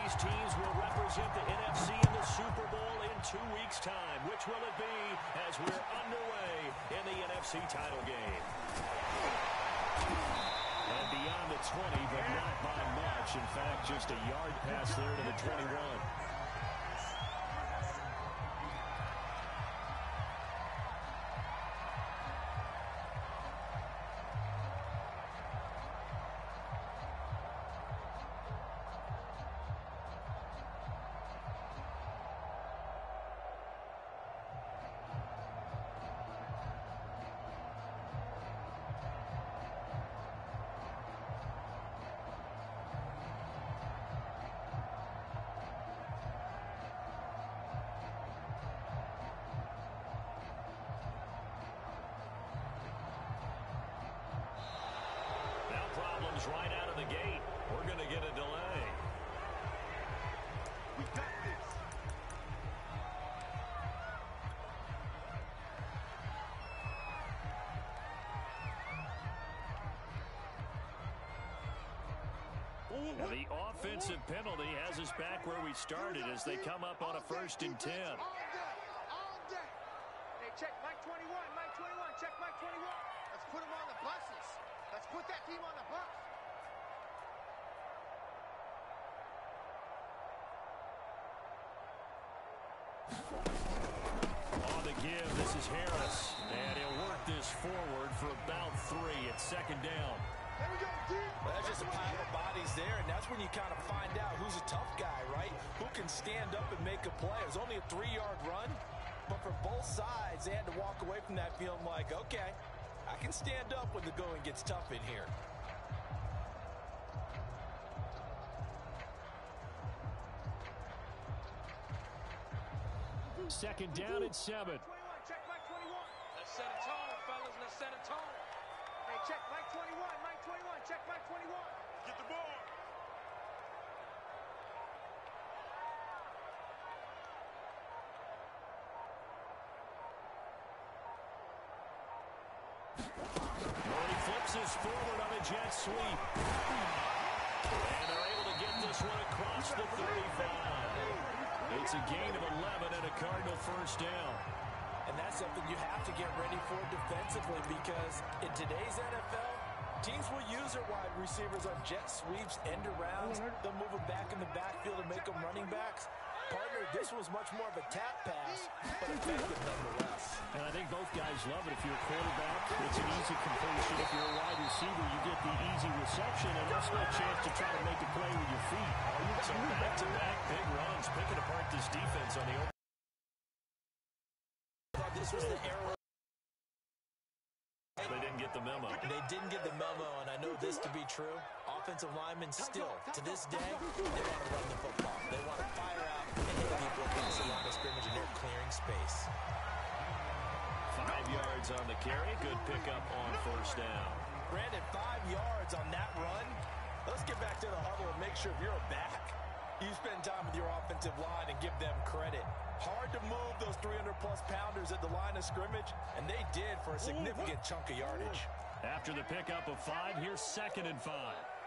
these teams will represent the NFC in the Super Bowl in 2 weeks' time. Which will it be as we're underway in the NFC title game? And beyond the 20, but not by much. In fact, just a yard pass there to the 21. Problems right out of the gate. We're going to get a delay. We got this. Now the offensive penalty has us back where we started as they come up on a 1st and 10. All day. Hey, check Mike 21, Mike 21, check Mike 21. Let's put him on the buses. Let's put that team on the bus. On the give, this is Harris. And he'll work this forward for about 3. It's 2nd down. There we go, deep. Well, that's just a pile of bodies there, and that's when you kind of find out who's a tough guy, right? Who can stand up and make a play. It was only a 3-yard run, but for both sides, they had to walk away from that feeling like, okay, I can stand up when the going gets tough in here. Second down and 7. Check Mike 21. Let's set a tone, fellas. Let's set a tone. Hey, check Mike 21. Mike 21. Check Mike 21. Get the ball. He flips this forward on a jet sweep. And they're able to get this one across the 35. It's a gain of 11 and a Cardinal 1st down. And that's something you have to get ready for defensively because in today's NFL, teams will use their wide receivers on jet sweeps, end arounds. They'll move them back in the backfield and make them running backs. Partner, this was much more of a tap pass, but effective nonetheless. And I think both guys love it. If you're a quarterback, it's an easy completion. If you're a wide receiver, you get the easy reception and also a chance to try to make a play with your feet. So back-to-back big runs, picking apart this defense on the open. This was the arrow. They didn't get the memo. They didn't get the memo, and I know this to be true. Offensive linemen still, to this day, they want to run the football. They want to fire out and hit people against the line of scrimmage, and they're clearing space. 5 yards on the carry. Good pickup on 1st down. Brandon, 5 yards on that run. Let's get back to the huddle and make sure if you're a back, you spend time with your offensive line and give them credit. Hard to move those 300-plus pounders at the line of scrimmage, and they did for a significant chunk of yardage. After the pickup of 5, here's 2nd and 5.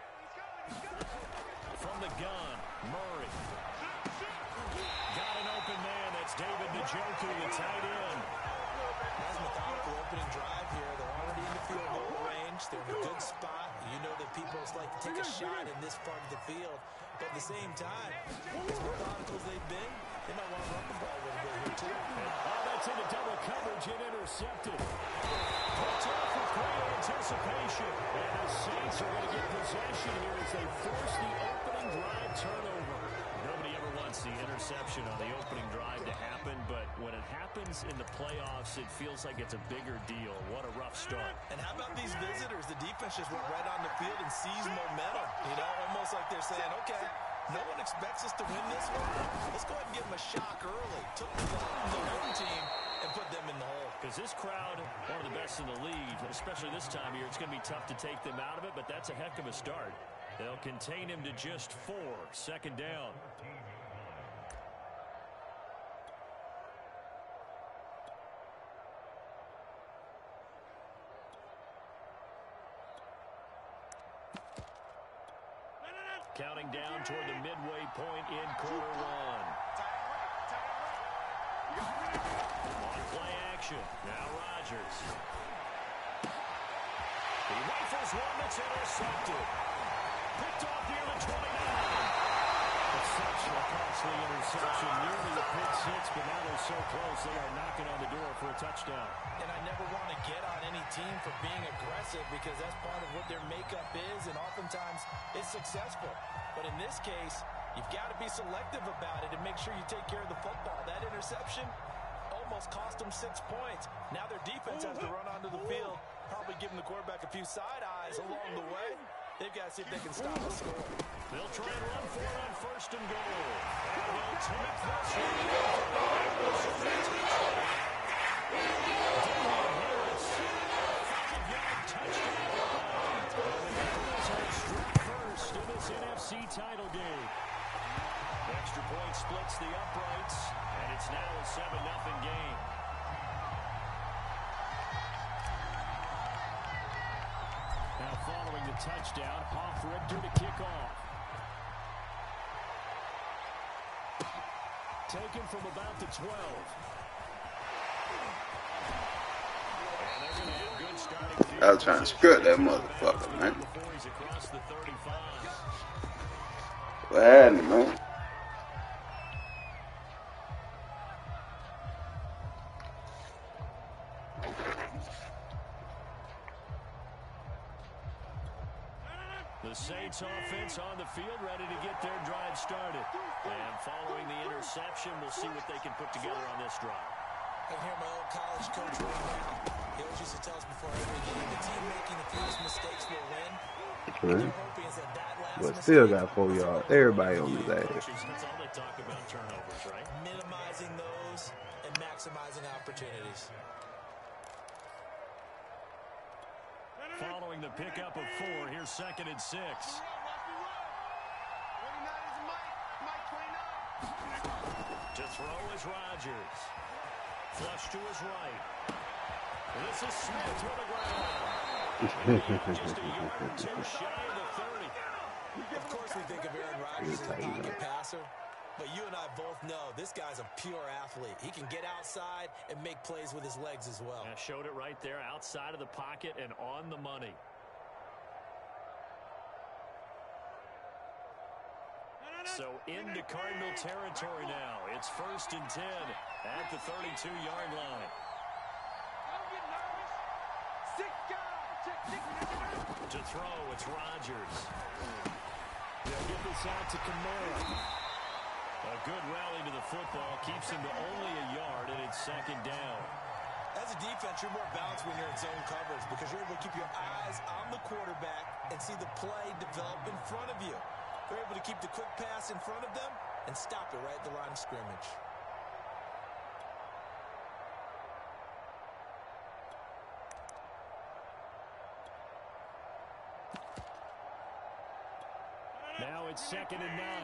From the gun, Murray. Got an open man. That's David Njoku, the tight end. Nice methodical opening drive here. They're already in the field goal range. They're in a good spot. You know that people like to take a shot in this part of the field. But at the same time, as methodical as they've been, they might want to run the ball a little bit here, too. Oh, that's into double coverage and intercepted. Picked off with great anticipation. And the Saints are going to get possession here as they force the opening drive turnover. Nobody ever wants the interception on the opening drive to happen, but when it happens in the playoffs, it feels like it's a bigger deal. What a rough start. And how about these visitors? The defense just went right on the field and seized momentum. You know, almost like they're saying, okay, no one expects us to win this one. Let's go ahead and give them a shock early. Took the home team and put them in the hole. Because this crowd, one of the best in the league, especially this time of year, it's going to be tough to take them out of it, but that's a heck of a start. They'll contain him to just 4. 2nd down. Counting down toward the midway point in quarter one. On play action. Now Rodgers. He rifles one that's intercepted. Picked off near the 29. Such a costly interception. Nearly a pick six, but now they're so close they are knocking on the door for a touchdown. And I never want to get on any team for being aggressive because that's part of what their makeup is, and oftentimes it's successful. But in this case, you've got to be selective about it and make sure you take care of the football. That interception almost cost them 6 points. Now their defense has to run onto the field, probably giving the quarterback a few side eyes along the way. They've got to see if they can stop the score. They'll try and run for it on first and goal. And they'll take this one. Harris, 5-yard touchdown. The Cardinals are struck first in this NFC title game. Extra point splits the uprights, and it's now a 7-0 game. Now following the touchdown, off Richter to kick off. Taken from about the 12. And they're going to have good starting field. I was trying to skirt that motherfucker, man. Before he's across the 35. What happened, man? The Saints offense on the field, ready to get their drive started. And following the interception, we'll see what they can put together on this drive. I hear my old college coach right now. He always used to tell us before every game, the team making the fewest mistakes will win. What But still got 4 yards. Everybody on his ass. That's all they talk about, turnovers, right? Minimizing those and maximizing opportunities. Following the pickup of 4, here's 2nd and 6. To throw is Rodgers. Flush to his right. This is Smith with the ground. Just a yard or two shy of the 30. Of course we think of Aaron Rodgers as a pocket passer, but you and I both know this guy's a pure athlete. He can get outside and make plays with his legs as well. Yeah, showed it right there, outside of the pocket and on the money. So into Cardinal territory now. It's 1st and 10 at the 32-yard line. To throw, it's Rodgers. They'll get this out to Kamara. A good rally to the football keeps him to only a yard, and it's 2nd down. As a defense, you're more balanced when you're in zone coverage because you're able to keep your eyes on the quarterback and see the play develop in front of you. They're able to keep the quick pass in front of them and stop it right at the line of scrimmage. Now it's 2nd and 9. Let's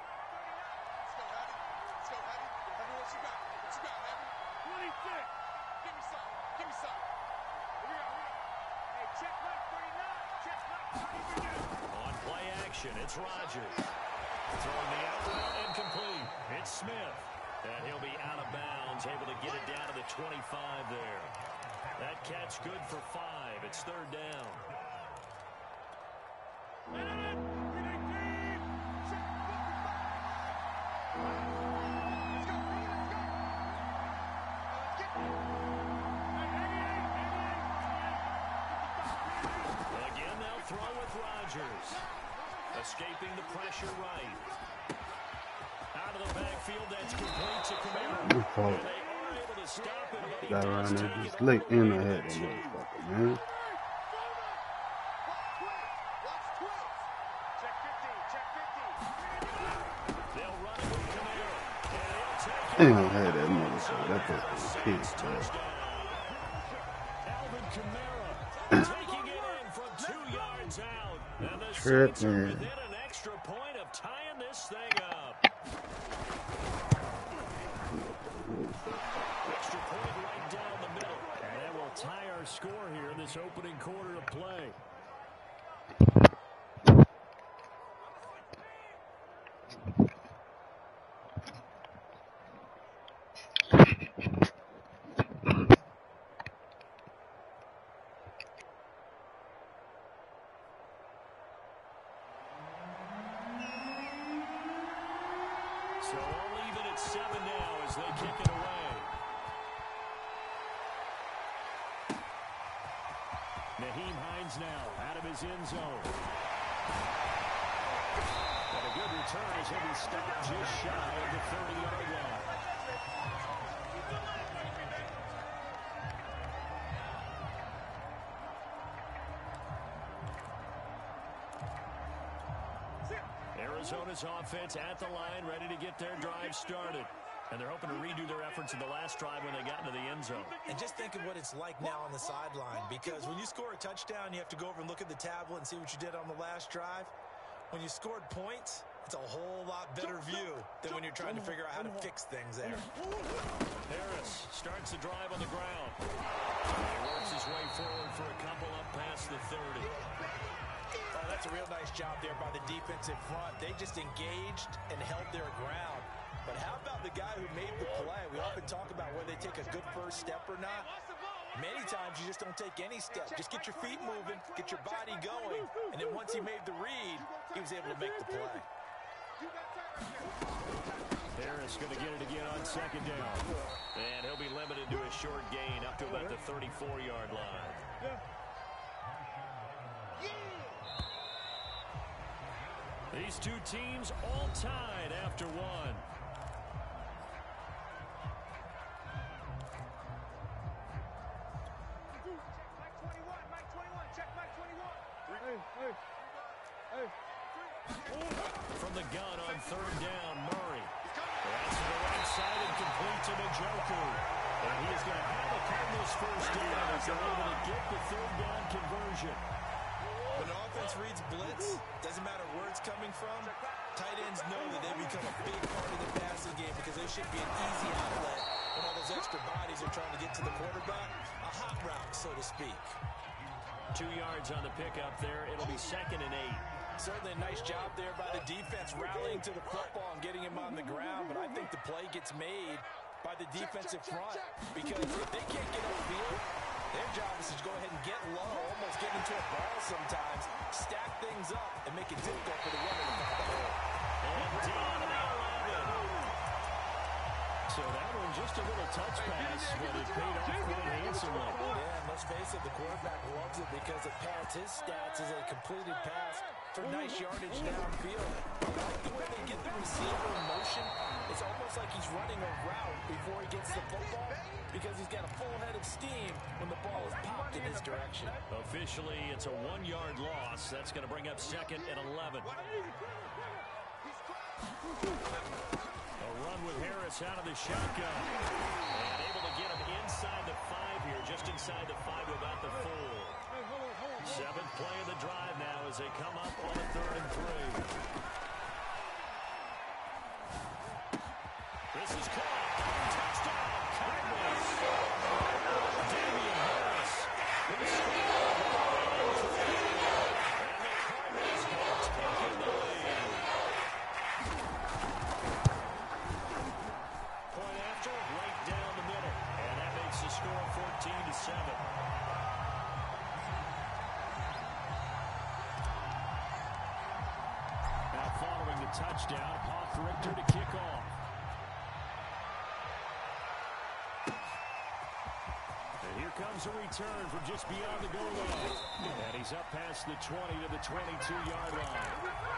go, Heavy. Heavy, what you got? What you got, Heavy? 26. Give me some. Give me some. Here we go. Hey, check mark 39. Check mark 39. On play action, it's Rodgers. Throwing the out route incomplete. It's Smith. And he'll be out of bounds, able to get it down to the 25 there. That catch good for 5. It's 3rd down. Again, they'll throw with Rodgers. Escaping the pressure right. Out of the backfield, that's complete to Kamara. And they are able to stop it, but he Got around does there take just it late over. in the head, that motherfucker, man. Check 15. Check 15. They'll run it with Kamara. And he'll take it. Damn, had that motherfucker. That was pissed, man. Alvin Kamara taking it in from 2 yards out. And the Trip, Saints are man. within an extra point of tying this thing up. Extra point right down the middle. And that will tie our score here in this opening quarter of play. Naheem Hines now out of his end zone. And a good return as he'll be stopped just shy of the 30-yard line. Arizona's offense at the line, ready to get their drive started. And they're hoping to redo their efforts in the last drive when they got into the end zone. And just think of what it's like now on the sideline, because when you score a touchdown, you have to go over and look at the tablet and see what you did on the last drive. When you scored points, it's a whole lot better view than when you're trying to figure out how to fix things there. Harris starts the drive on the ground. He works his way forward for a couple up past the 30. Oh, that's a real nice job there by the defensive front. They just engaged and held their ground. But how about the guy who made the play? We often talk about whether they take a good first step or not. Many times you just don't take any step. Just get your feet moving, get your body going, and then once he made the read, he was able to make the play. Harris going to get it again on second down. And he'll be limited to a short gain up to about the 34-yard line. These two teams all tied after one. From the gun on third down, Murray. That's to the right side and complete to Njoku. And he is going to have a Cardinals first down as they're able to get the third down conversion. When an offense reads blitz, doesn't matter where it's coming from, tight ends know that they become a big part of the passing game because they should be an easy outlet when all those extra bodies are trying to get to the quarterback. A hot route, so to speak. 2 yards on the pickup there. It'll be 2nd and 8. Certainly a nice job there by the defense rallying to the football and getting him on the ground, but I think the play gets made by the defensive front because if they can't get upfield, their job is to go ahead and get low, almost get into a ball sometimes, stack things up, and make it difficult for the runner to find the hole. And down to the 11. So that one just a little touch pass, but it paid off quite handsomely. Yeah, and let's face it, the quarterback loves it because it pads his stats as a completed pass for nice yardage downfield. I like the way they get the receiver in motion. It's almost like he's running a route before he gets the football because he's got a full head of steam when the ball is popped in his direction. Officially, it's a 1-yard loss. That's going to bring up 2nd and 11. A run with Harris out of the shotgun. And able to get him inside the 5 here, just inside the 5 without the full. 7th play of the drive now as they come up on a 3rd and 3. This is caught. Touchdown, Cardinals. Damian Harris. And the Cardinals have taken the lead. Point after, right down the middle. And that makes the score 14-7. Following the touchdown, Hoff Richter to kick off. And here comes a return from just beyond the goal line. And he's up past the 20 to the 22-yard line.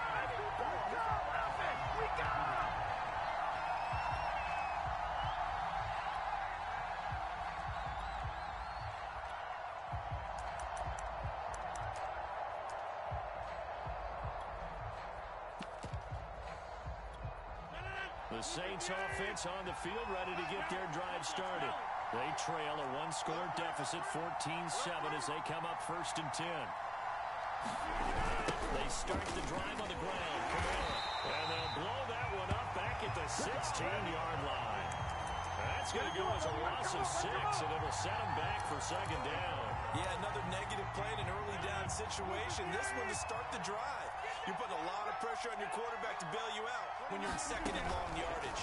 The Saints offense on the field ready to get their drive started. They trail a 1-score deficit, 14-7 as they come up 1st and 10. They start the drive on the ground. And they'll blow that one up back at the 16-yard line. That's going to go as a loss of 6, and it'll set them back for 2nd down. Yeah, another negative play in an early down situation. This one to start the drive. You're putting a lot of pressure on your quarterback to bail you out when you're in 2nd and long yardage.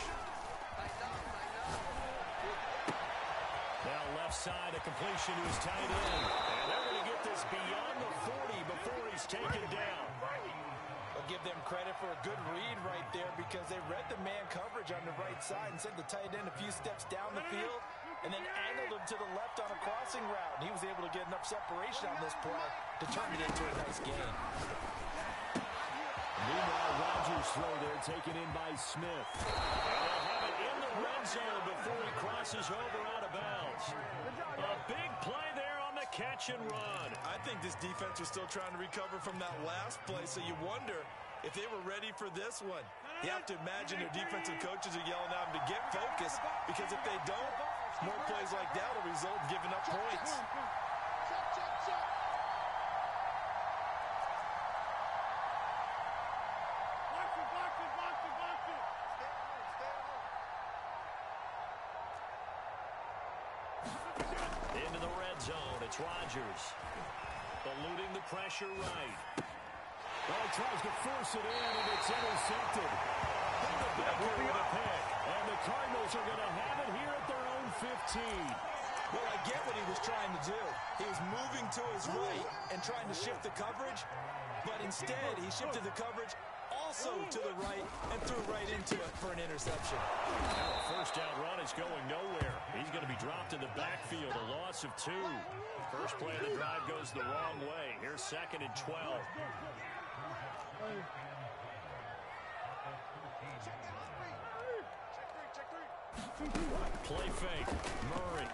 Now left side, a completion to his tight end. And they're going to get this beyond the 40 before he's taken down. I'll give them credit for a good read right there because they read the man coverage on the right side and sent the tight end a few steps down the field and then angled him to the left on a crossing route, and he was able to get enough separation on this play to turn it into a nice gain. Meanwhile, Rodgers' throw there taken in by Smith. And they'll have it in the red zone before he crosses over out of bounds. A big play there on the catch and run. I think this defense was still trying to recover from that last play, so you wonder if they were ready for this one. You have to imagine their defensive coaches are yelling at them to get focused, because if they don't, more plays like that will result in giving up points. Into the red zone, it's Rodgers. Eluding the pressure right. Well, he tries to force it in, and it's intercepted. Baker with a pick. And the Cardinals are going to have it here at their own 15. Well, I get what he was trying to do. He was moving to his right and trying to shift the coverage, but instead he shifted the coverage also to the right and threw right into it for an interception. Now a first down run is going nowhere. He's going to be dropped in the backfield, a loss of 2. First play of the drive goes the wrong way. Here's 2nd and 12. Play fake. Murray.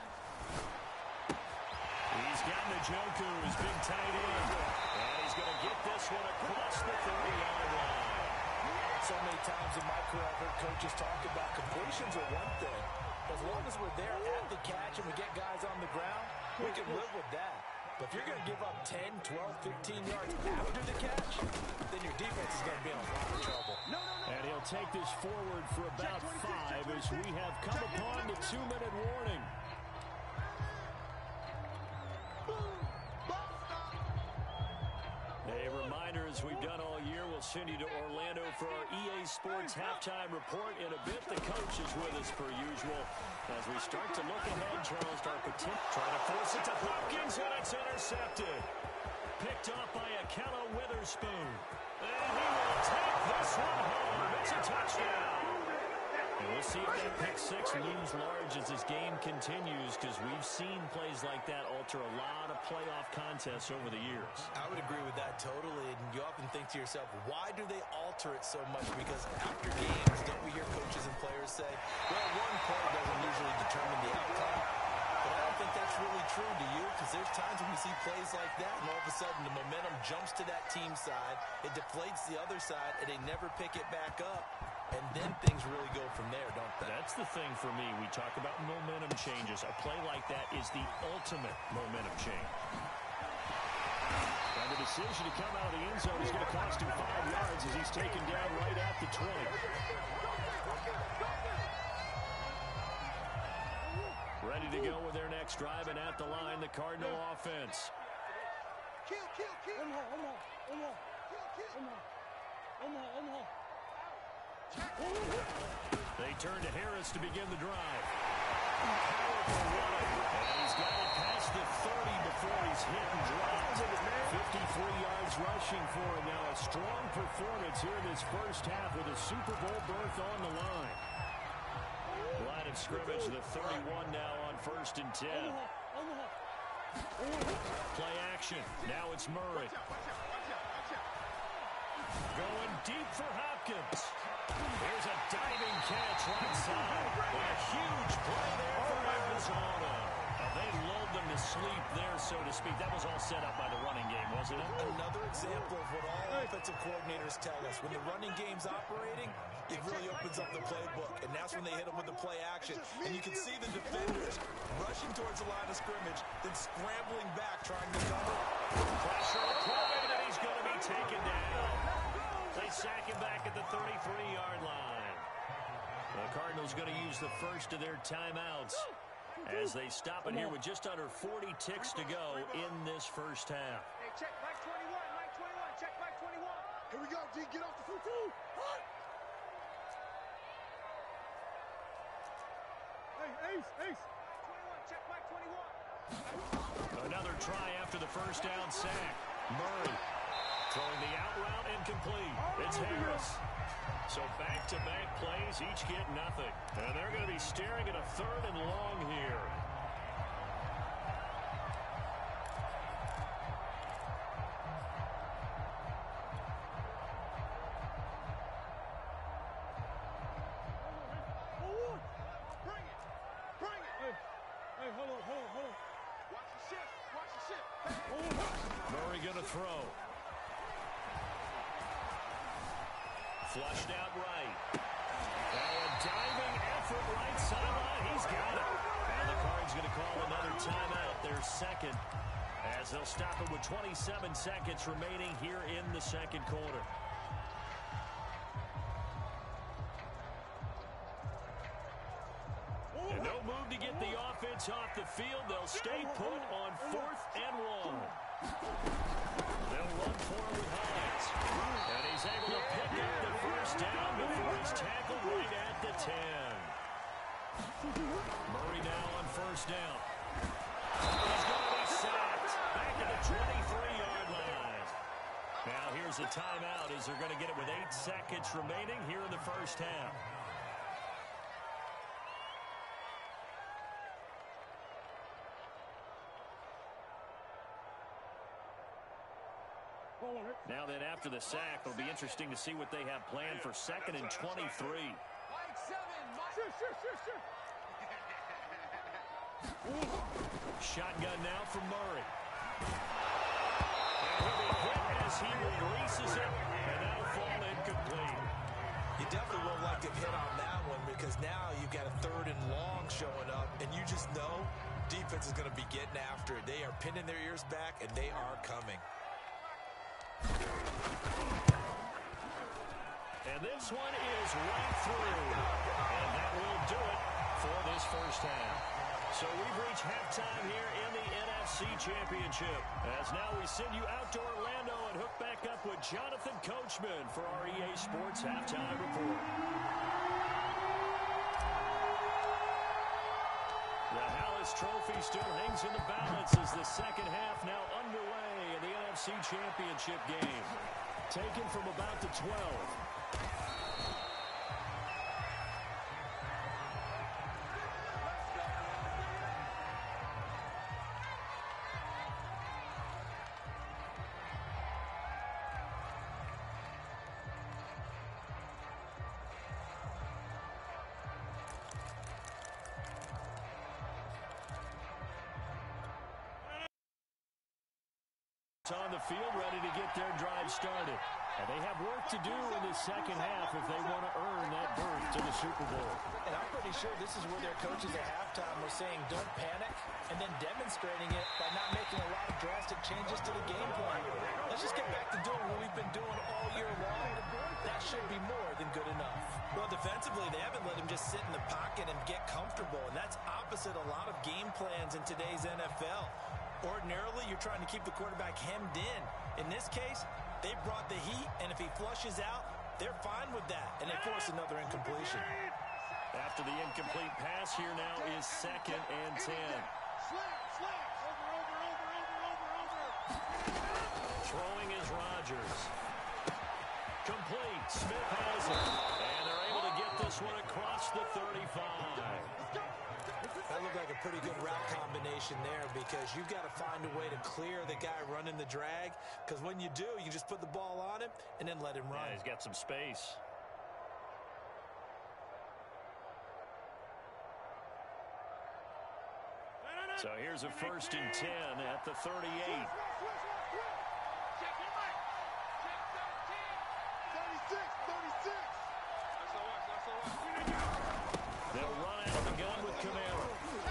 He's got Njoku, his big tight end. And he's going to get this one across the 30-yard line. So many times in my career I've heard coaches talk about completions are one thing. As long as we're there at the catch and we get guys on the ground, we can live with that. But if you're going to give up 10, 12, 15 yards after the catch, then your defense is going to be in a lot of trouble. And he'll take this forward for about 5 as we have come upon the 2-minute warning. A reminder, as we've done all year, we'll send you to Orlando for our EA Sports halftime report. In a bit, the coach is with us per usual. As we start to look ahead, Charles Darpatin trying to force it to Hopkins, and it's intercepted. Picked off by Akello Witherspoon. And he will take this one home. It's a touchdown. And we'll see if that pick 6 looms large as this game continues, because we've seen plays like that alter a lot of playoff contests over the years. I would agree with that totally, and you often think to yourself, why do they alter it so much? Because after games, don't we hear coaches and players say, well, one play doesn't usually determine the outcome. But I don't think that's really true, do you? Because there's times when we see plays like that, and all of a sudden the momentum jumps to that team side, it deflates the other side, and they never pick it back up. And then things really go from there, don't they? That's the thing for me. We talk about momentum changes. A play like that is the ultimate momentum change. And the decision to come out of the end zone is going to cost him 5 yards as he's taken down right at the 20. Ready to go with their next drive, and at the line, the Cardinal offense. They turn to Harris to begin the drive. Powerful run. And he's got it past the 30 before he's hit and dropped. 53 yards rushing for him now. A strong performance here in this first half with a Super Bowl berth on the line. Line of scrimmage, the 31 now on 1st and 10. Play action. Now it's Murray. Going deep for Hopkins. Here's a diving catch right side. And a huge play there for Arizona. They lulled them to sleep there, so to speak. That was all set up by the running game, wasn't it? Another example of what all offensive coordinators tell us. When the running game's operating, it really opens up the playbook. And that's when they hit them with the play action. And you can see the defenders rushing towards the line of scrimmage, then scrambling back, trying to cover. Pressure applied, and he's going to be taken down. They sack him back at the 33-yard line. The Cardinals going to use the first of their timeouts as they stop it here with just under 40 ticks to go in this first half. Hey, check Mike 21, Mike 21, check Mike 21. Here we go, D, get off the foot. Hey, Ace. 21, check Mike 21. Another try after the first down sack. Murray throwing the out route incomplete. It's Harris. So back-to-back plays, each get nothing. And they're going to be staring at a 3rd and long here. Murray going to throw. Flushed out right. Now a diving effort right sideline. He's got it. And the Cards going to call another timeout, their second, as they'll stop it with 27 seconds remaining here in the second quarter. And no move to get the offense off the field. They'll stay put on 4th and 1. They'll run forward with Hines. And he's able to pick up the first down before he's tackled right at the 10. Murray now on first down. He's going to be sacked back at the 23-yard line. Now here's a timeout as they're going to get it with 8 seconds remaining here in the first half. Now then, after the sack, it'll be interesting to see what they have planned for 2nd and 23. Shotgun now from Murray. And he'll be hit as he releases it, and that'll fall incomplete. You definitely won't like to hit on that one because now you've got a 3rd and long showing up, and you just know defense is going to be getting after it. They are pinning their ears back, and they are coming. And this one is right through. And that will do it for this first half. So we've reached halftime here in the NFC Championship. As now we send you out to Orlando and hook back up with Jonathan Coachman for our EA Sports Halftime Report. The Hallis Trophy still hangs in the balance as the second half now underway in the NFC Championship game. Taken from about the 12. On the field, ready to get their drive started. And they have work to do in the second half if they want to earn that berth to the Super Bowl. And I'm pretty sure this is where their coaches at halftime were saying don't panic, and then demonstrating it by not making a lot of drastic changes to the game plan. Let's just get back to doing what we've been doing all year long. That should be more than good enough. Well, defensively, they haven't let him just sit in the pocket and get comfortable, and that's opposite a lot of game plans in today's NFL. Ordinarily, you're trying to keep the quarterback hemmed in. In this case, they brought the heat, and if he flushes out, they're fine with that, and they force another incompletion. After the incomplete pass, here now is 2nd and 10. Throwing is Rodgers. Complete. Smith has it. And they're able to get this one across the 35. That looked like a pretty good route combination there because you've got to find a way to clear the guy running the drag, because when you do, you just put the ball on him and then let him run. Yeah, he's got some space. So here's a 1st and 10 at the 38. They'll run out of the gun with Camaro.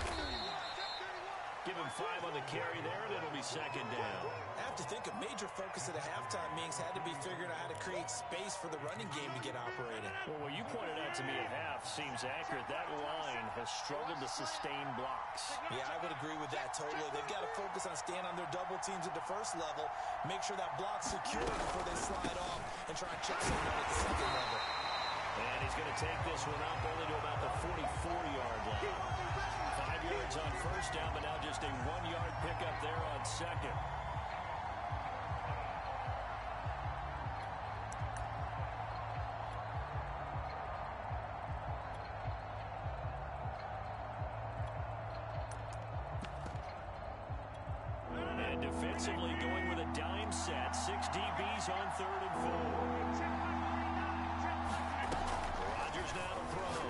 Give him 5 on the carry there, and it'll be 2nd down. I have to think a major focus at a halftime meetings had to be figuring out how to create space for the running game to get operating. Well, what you pointed out to me at half seems accurate. That line has struggled to sustain blocks. Yeah, I would agree with that totally. They've got to focus on staying on their double teams at the first level, make sure that block's secure before they slide off, and try and check someone at the second level. And he's going to take this one up only to about the 44-yard line. 5 yards on first down, but now just a 1-yard pickup there on second. And defensively going with a dime set. 6 DBs on 3rd and 4. Rodgers now to throw.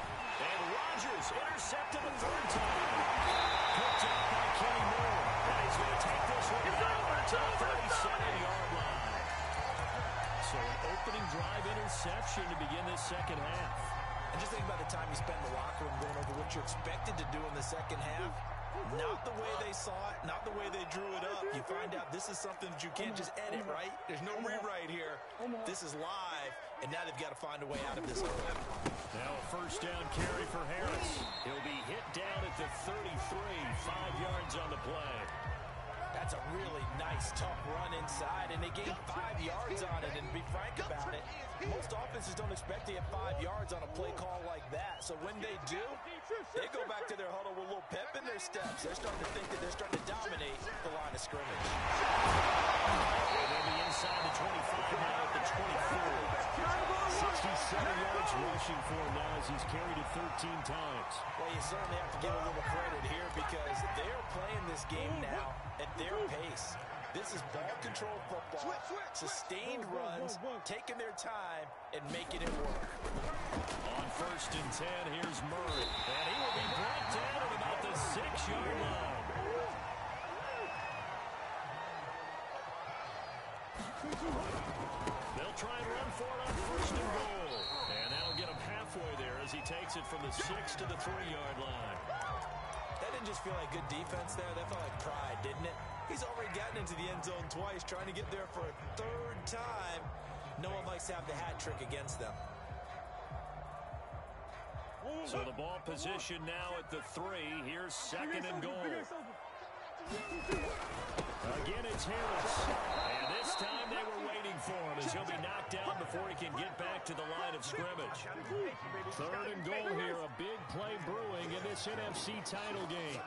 And Rodgers intercepted the 3rd time. Picked up by Kenny Moore. And he's second half. And just think about the time you spend in the locker room going over what you're expected to do in the second half. Not the way they saw it, not the way they drew it up. You find out this is something that you can't just edit, right? There's no rewrite here. This is live, and now they've got to find a way out of this hole. Now a first down carry for Harris. He'll be hit down at the 33, 5 yards on the play. That's a really nice, tough run inside, and they gained 5 yards on it. And to be frank about it, most offenses don't expect to get 5 yards on a play call like that. So when they do, they go back to their huddle with a little pep in their steps. They're starting to think that they're starting to dominate the line of scrimmage. They'll be inside the 25 now at the 24. 67 yards rushing for him now as he's carried it 13 times. Well, you certainly have to give a little credit here because they're playing this game now at their pace. This is ball control football, sustained runs, taking their time, and making it work. On first and 10, here's Murray. And he will be brought down at about the 6-yard line. They'll try and run for it on first and goal. And that'll get him halfway there as he takes it from the 6 to the 3-yard line. That didn't just feel like good defense there. That felt like pride, didn't it? He's already gotten into the end zone twice, trying to get there for a third time. No one likes to have the hat trick against them. So the ball position now at the 3. Here's second and goal. Again, it's Harris. And this time they were waiting for him as he'll be knocked down before he can get back to the line of scrimmage. Third and goal here. A big play brewing in this NFC title game.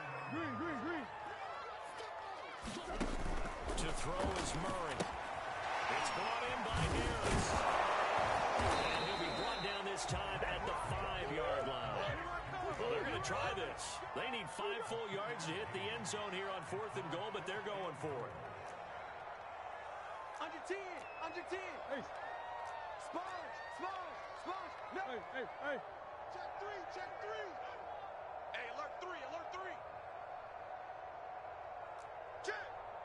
To throw is Murray. It's brought in by Harris. And he'll be brought down this time at the 5-yard line. Well, they're going to try this. They need 5 full yards to hit the end zone here on fourth and goal, but they're going for it. Under 10, under 10. Hey. Sponge. No. Hey. Check 3. Hey, alert 3. Check.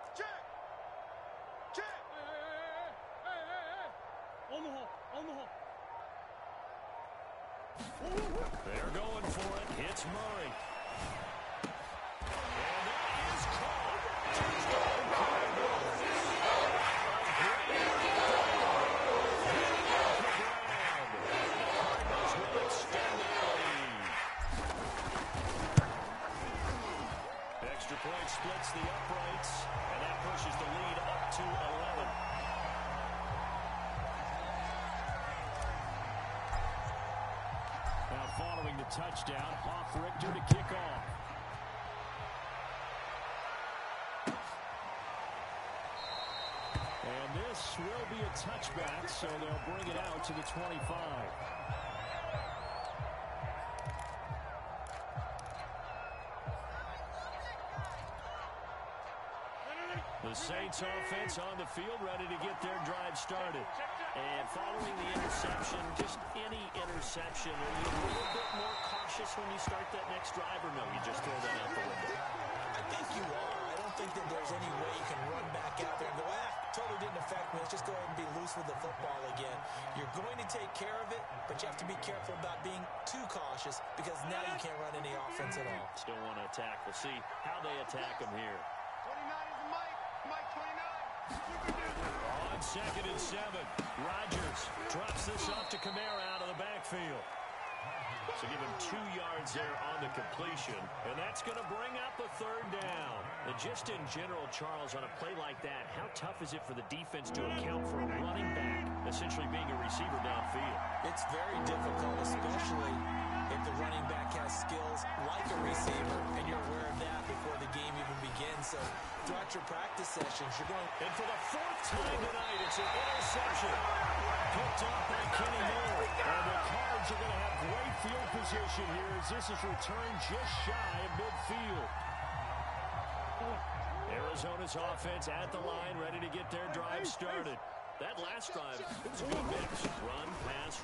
Hey. On the hole. They're going for it. Hits Murray. And that is caught. Touchdown Cardinals. Cardinals will extend their lead. Extra point splits the uprights, and that pushes the lead up to 11. Now following the touchdown, Richter to kick off. And this will be a touchback, so they'll bring it out to the 25. The Saints offense on the field, ready to get their drive started. And following the interception, just any interception, are you a little bit more cautious when you start that next drive, or no, you just throw that out the window? I think you are. I don't think that there's any way you can run back out there and go, totally didn't affect me. Let's just go ahead and be loose with the football again. You're going to take care of it, but you have to be careful about being too cautious because now you can't run any offense at all. Still want to attack. We'll see how they attack them here. 29 is Mike 29. On second and 7, Rodgers drops this off to Kamara out of the backfield. So give him 2 yards there on the completion, and that's going to bring up a third down. And just in general, Charles, on a play like that, how tough is it for the defense to account for a running back essentially being a receiver downfield? It's very difficult, especially if the running back has skills like a receiver, and you're aware of that before the game even begins. So throughout your practice sessions, you're going... And for the 4th time tonight, it's an interception. Picked up by Kenny Moore. And the Cards are going to have great field position here as this is returned just shy of midfield. Arizona's offense at the line, ready to get their drive started. That last drive, it was a good mix. Run, pass.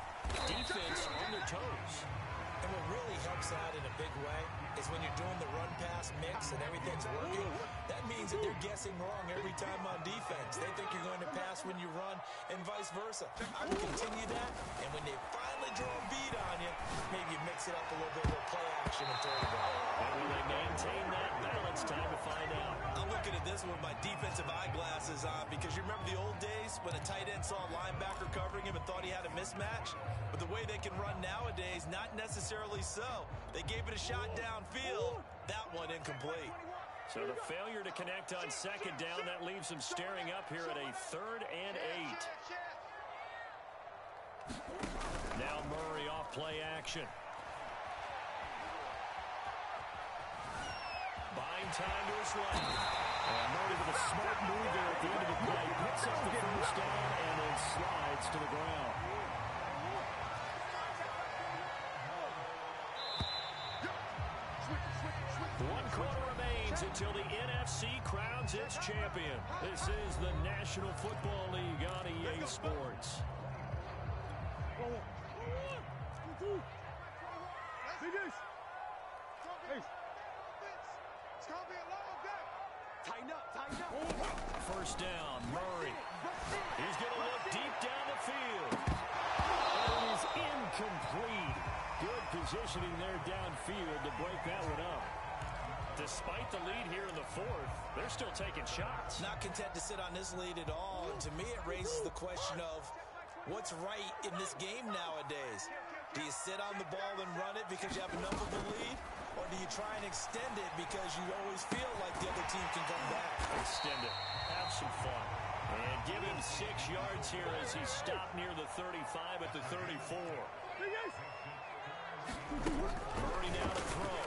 Defense on their toes. And what really helps out in a big way is when you're doing the run run-pass mix and everything's working, that means that they're guessing wrong every time on defense. They think you're going to pass when you run and vice versa. I would continue that, and when they finally draw a beat on you, maybe you mix it up a little bit with play action and throw the ball. And will they maintain that balance? Time to find out. I'm looking at this with my defensive eyeglasses on because you remember the old days when a tight end saw a linebacker covering him and thought he had a mismatch? But the way they can run nowadays, not necessarily so. They gave it a shot downfield. That one incomplete. So the failure to connect on second down, that leaves them staring up here at a 3rd and 8. Now Murray off play action. Buying time to his left. And Murray with a smart move there at the end of the play. Picks up the first down and then slides to the ground. One quarter remains until the NFC crowns its champion. This is the National Football League on EA Sports. First down, Murray. He's going to look deep down the field. And it is incomplete. Good positioning there downfield to break that one up. Despite the lead here in the 4th, they're still taking shots. Not content to sit on this lead at all. And to me, it raises the question of what's right in this game nowadays. Do you sit on the ball and run it because you have enough of a lead? Or do you try and extend it because you always feel like the other team can come back? Extend it. Have some fun. And give him 6 yards here as he stopped near the 35 at the 34. Murray now to throw.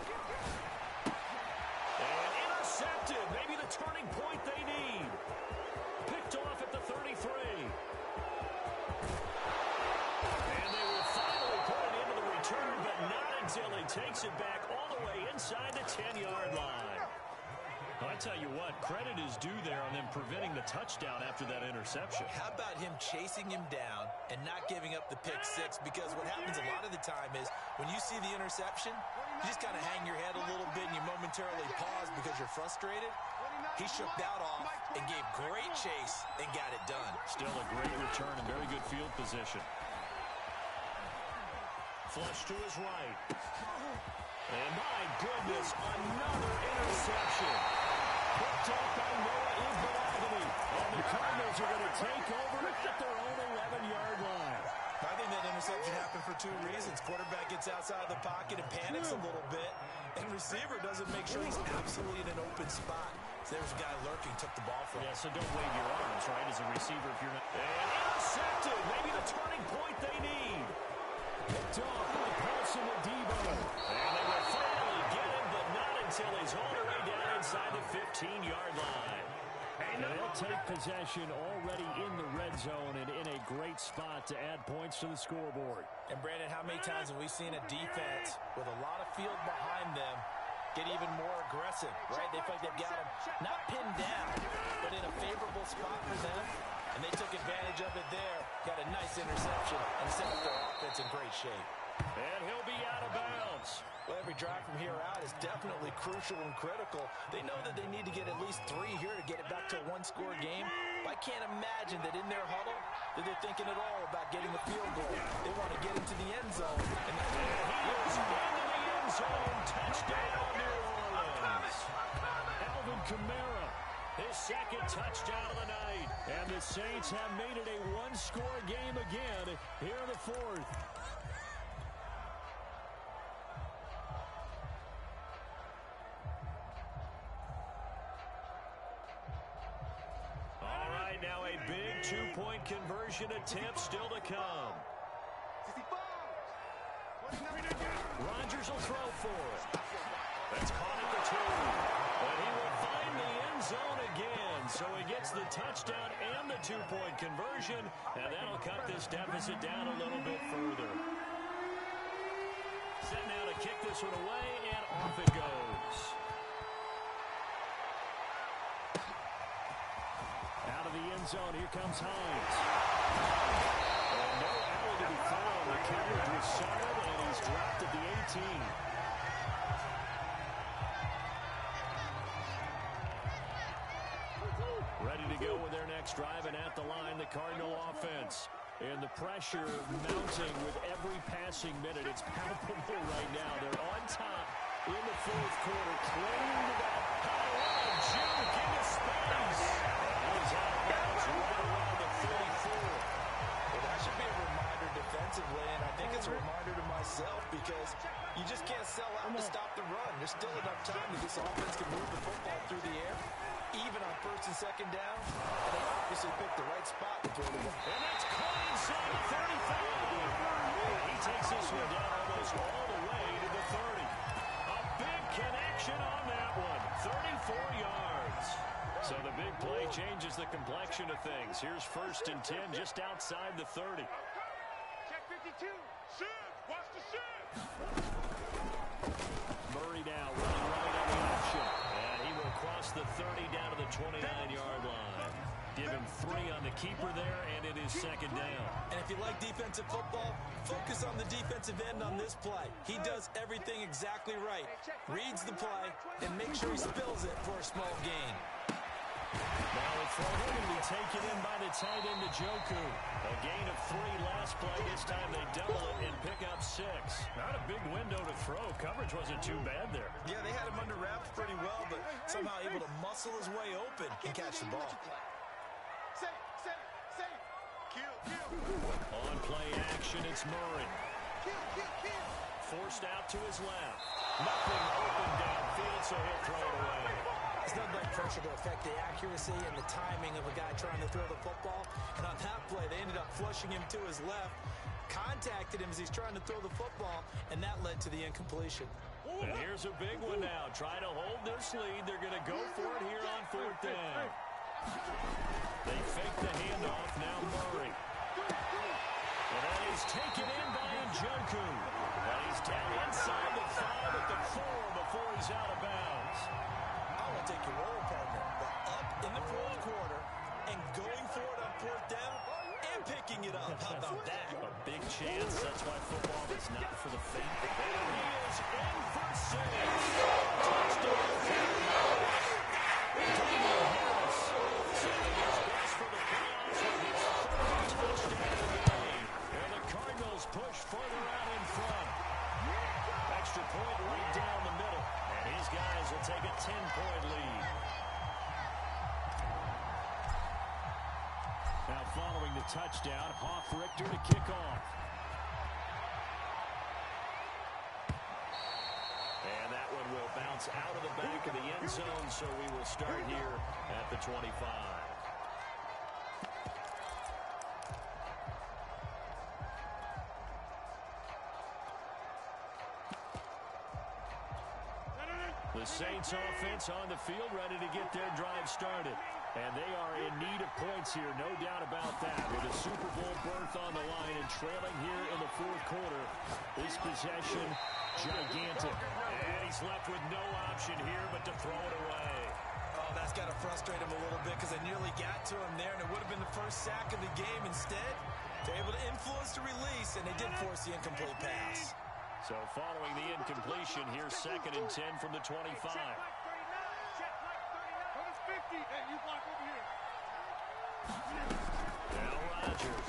And intercepted. Maybe the turning point they need. Picked off at the 33. And they will finally put it into the return, but not until he takes it back all the way inside the 10-yard line. I tell you what, credit is due there on them preventing the touchdown after that interception. How about him chasing him down and not giving up the pick 6? Because what happens a lot of the time is when you see the interception, you just kind of hang your head a little bit and you momentarily pause because you're frustrated. He shook that off and gave great chase and got it done. Still a great return and very good field position. Flush to his right. And my goodness, another interception. Picked off by Noah Igbinoghene. And the Cardinals are going to take over at their own 11-yard line. I think that interception happened for 2 reasons. Quarterback gets outside the pocket and panics a little bit. And receiver doesn't make sure he's absolutely in an open spot. So there's a guy lurking, took the ball from him. Yeah, so don't wave your arms, right, as a receiver if you're not. And intercepted. Maybe the turning point they need. Picked off by Paulson to Debo. And they will finally get him, but not until he's all the way down inside the 15-yard line. And they'll take possession already in the red zone and in a great spot to add points to the scoreboard. And Brandon, how many times have we seen a defense with a lot of field behind them get even more aggressive, right? They feel like they've got them not pinned down, but in a favorable spot for them. And they took advantage of it there. Got a nice interception and set up their offense in great shape. And he'll be out of bounds. Well, every drive from here out is definitely crucial and critical. They know that they need to get at least 3 here to get it back to a 1-score game. But I can't imagine that in their huddle that they're thinking at all about getting a field goal. They want to get into the end zone. And that's he is into the end zone. Touchdown, New Orleans. Alvin Kamara, his 2nd touchdown of the night. And the Saints have made it a 1-score game again here in the 4th. Now a big 2-point conversion attempt still to come. Rodgers will throw for it. That's caught at the 2. But he will find the end zone again. So he gets the touchdown and the 2-point conversion. And that'll cut this deficit down a little bit further. Set now to kick this one away, and off it goes. Out of the end zone, here comes Hines. And no Allen to be found. The coverage was solid, and he's dropped at the 18. Cardinal offense. And the pressure mounting with every passing minute. It's palpable right now. They're on top in the fourth quarter, clinging to that high juke into space. He's out of bounds right around the 34. Well, that should be a reminder defensively, and I think it's a reminder to myself because you just can't sell out to stop the run. There's still enough time that this offense can move the football through the air, even on first and second down, and they obviously picked the right spot to throw the ball. And that's caught inside the 35. He takes this one down almost all the way to the 30. A big connection on that one. 34 yards. So the big play changes the complexion of things. Here's 1st and 10 just outside the 30. Check 52. Shift. Watch the shift. Murray now running right on the option. And he will cross the 30 down to the 29-yard line. Give him 3 on the keeper there, and it is 2nd down. And if you like defensive football, focus on the defensive end on this play. He does everything exactly right. Reads the play and makes sure he spills it for a small gain. Now it's going to be taken in by the tight end, Njoku. A gain of 3 last play. This time they double it and pick up 6. Not a big window to throw. Coverage wasn't too bad there. Yeah, they had him under wraps pretty well, but somehow able to muscle his way open and catch the ball. Safe. Kill. On play action, it's Murray. Kill. Forced out to his left. Nothing open downfield, so he'll throw it away. There's nothing like pressure to affect the accuracy and the timing of a guy trying to throw the football. And on that play, they ended up flushing him to his left, contacted him as he's trying to throw the football, and that led to the incompletion. And here's a big one now. Trying to hold this lead. They're going to go for it here on 4th down. They fake the handoff. Now Murray. And that is taken in by Njoku. And he's down inside the 5 at the 4 before he's out of bounds. I want to take your role, partner, but up in the fourth quarter and going for it on 4th down and picking it up. How about that? A big chance. That's why football is not for the faint. There he is in for 6. Touchdown. Damian Harris saving his best for the playoffs with his 3rd touchdown of the game. And the Cardinals push further out in front. Extra point right down the middle. And his guys will take a 10-point lead. Now following the touchdown, Hoff-Richter to kick off. And that one will bounce out of the back of the end zone, so we will start here at the 25. The Saints offense on the field, ready to get their drive started. And they are in need of points here, no doubt about that. With a Super Bowl berth on the line and trailing here in the fourth quarter. This possession, gigantic. And he's left with no option here but to throw it away. Oh, that's got to frustrate him a little bit because they nearly got to him there, and it would have been the first sack of the game. Instead, they're able to influence the release, and they did force the incomplete pass. So following the incompletion, here's 2nd and 10 from the 25. Check right 39. Go to 50. Hey, you block over here. Now Rodgers.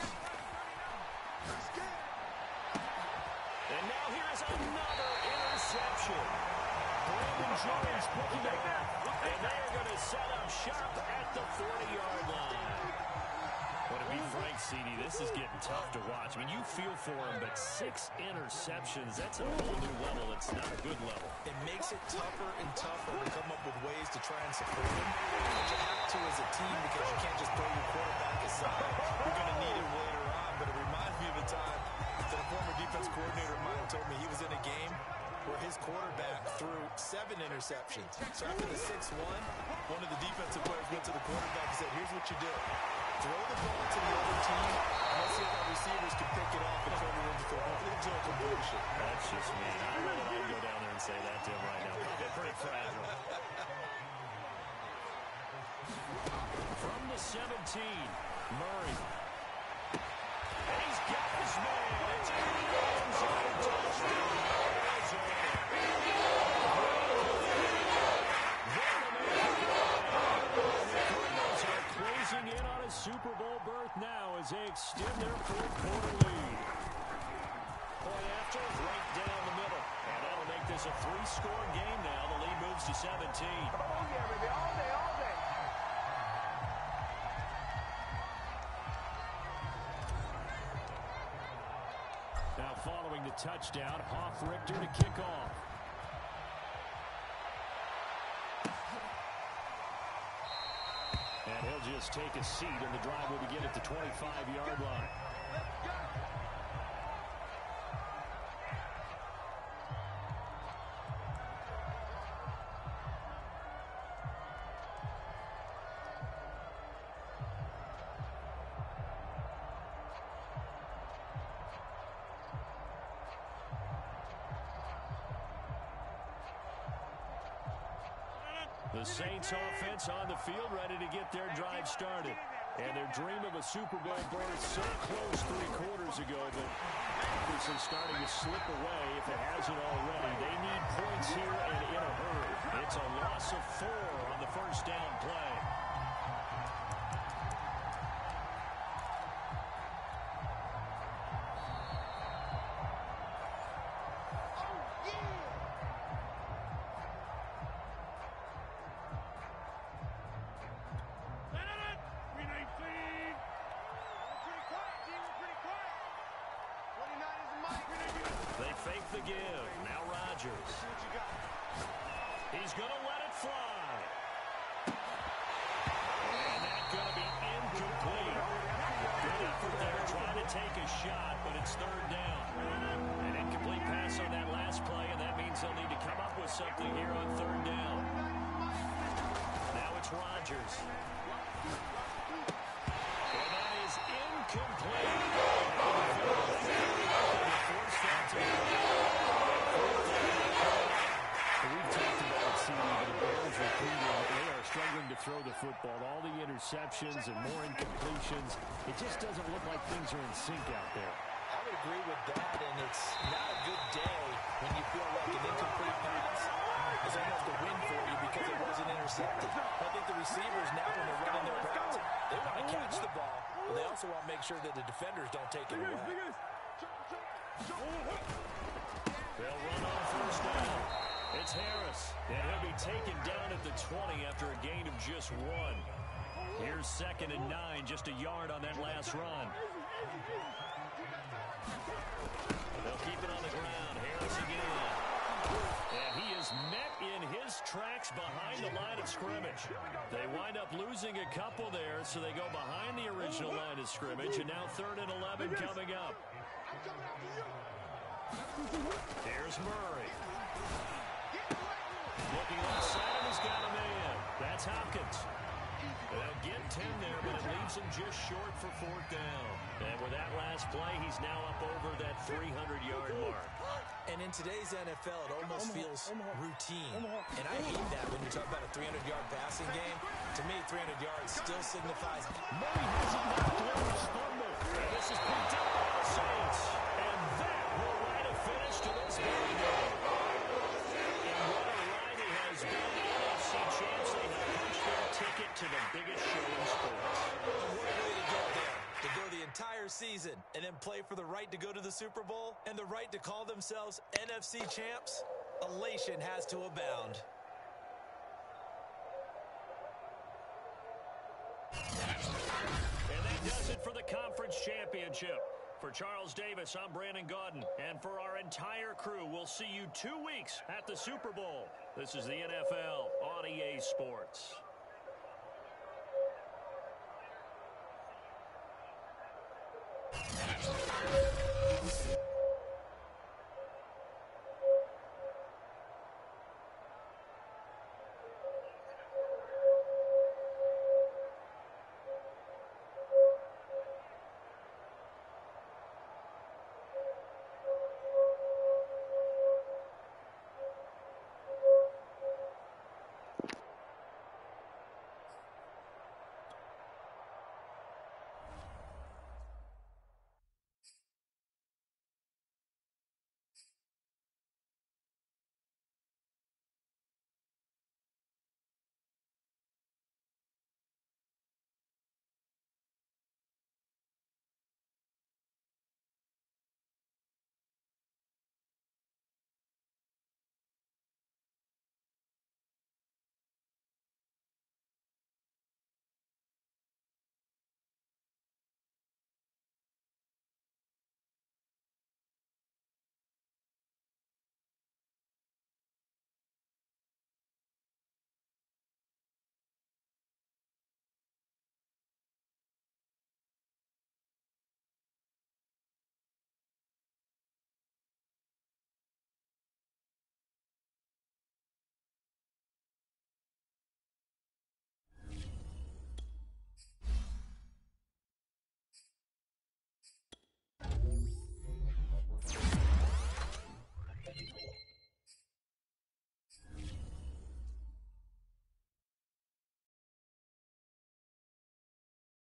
And now here's another interception. Brandon Jones picking it up. And they are going to set up shop at the 40-yard line. Well, to be frank, CD, this is getting tough to watch. I mean, you feel for him, but 6 interceptions, that's a whole new level. It's not a good level. It makes it tougher and tougher to come up with ways to try and support him. But you have to as a team because you can't just throw your quarterback aside. You're going to need him later on, but it reminds me of a time that a former defense coordinator of mine told me he was in a game where his quarterback threw 7 interceptions. So after the 6-1, one of the defensive players went to the quarterback and said, here's what you do. Throw the ball to the other team, and let's see if our receivers can pick it off and turn it into a completion. That's just me. I don't know that I can go down there and say that to him right now. Probably pretty fragile. From the 17, Murray. And he's got his man. It's in the end zone. Touchdown. Closing in on a Super Bowl berth now. extend their fourth-quarter lead. Point after, right down the middle. And that'll make this a three-score game now. The lead moves to 17. Oh, yeah, baby. All day, all day. Now following the touchdown, Richter to kick off. And he'll just take a seat, and the drive will begin at the 25-yard line. The Saints offense on the field ready to get their drive started. And their dream of a Super Bowl berth so close 3 quarters ago, but obviously starting to slip away if it hasn't already. They need points here and in a hurry. It's a loss of 4 on the first down play. They fake the give. Now Rodgers. He's going to let it fly. And that's going to be incomplete. Good effort there trying to take a shot, but it's third down. An incomplete pass on that last play, and that means they'll need to come up with something here on third down. Now it's Rodgers. And that is incomplete. We've talked about it, CD, but the Bears are proving they are struggling to throw the football. All the interceptions and more incompletions. It just doesn't look like things are in sync out there. I would agree with that, and it's not a good day when you feel like an incomplete pass is almost a win for you because it wasn't intercepted. I think the receivers now, when they're running their routes, they want to catch the ball, but they also want to make sure that the defenders don't take it away. They'll run on first down. It's Harris, and he'll be taken down at the 20 after a gain of just 1. Here's 2nd and 9, just a yard on that last run. They'll keep it on the ground. Harris again. And he is met in his tracks behind the line of scrimmage. They wind up losing a couple there, so they go behind the original line of scrimmage, and now 3rd and 11 coming up. Here's Murray. Looking outside, and he's got a man. That's Hopkins. They'll get 10 there, but it leaves him just short for 4th down. And with that last play, he's now up over that 300-yard mark. And in today's NFL, it almost feels routine. And I hate that when you talk about a 300-yard passing game. To me, 300 yards still signifies. Murray has it knocked loose, fumble. And this is picked up by the Saints. And that will write a finish to this very game. And what a ride it has been. NFC champs, they have punched their ticket to the biggest show in sports. And what a way to go there. To go the entire season and then play for the right to go to the Super Bowl and the right to call themselves NFC champs. Elation has to abound. And that does it for the conference championship. For Charles Davis, I'm Brandon Gaudin. And for our entire crew, we'll see you 2 weeks at the Super Bowl. This is the NFL on EA Sports.